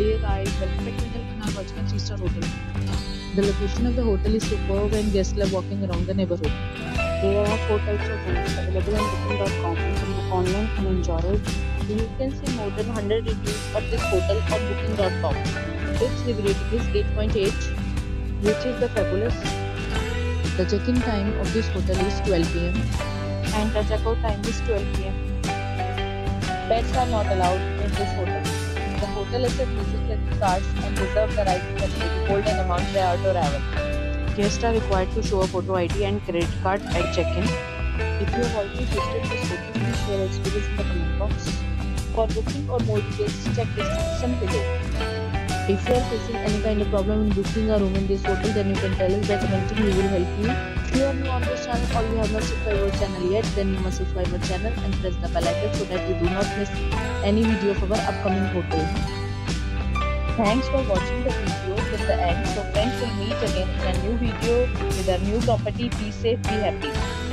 Hey guys, welcome back to Hotel Kanal watching a 3-star hotel. The location of the hotel is superb and guests love walking around the neighborhood. There are four types of rooms available on booking.com. You can book online and enjoy it. You can see more than 100 reviews of this hotel on booking.com. Its review rating is 8.8, which is the fabulous. The check-in time of this hotel is 12 p.m. And the checkout time is 12 p.m. Pets are not allowed in this hotel. The hotel accepts major credit cards and reserves the right to hold an amount prior to arrival. Guests are required to show a photo ID and credit card at check-in. If you have already visited this hotel, please share your experience in the comment box. For booking or more details, check description below. If you are facing any kind of problem in booking a room in this hotel, then you can tell us by commenting. We will help you. If you are new on this channel or you have not subscribed our channel yet, then you must subscribe our channel and press the bell icon so that you do not miss any video of our upcoming hotel. Thanks for watching the video till the end. So friends, will meet again in a new video with a new property. Be safe, be happy.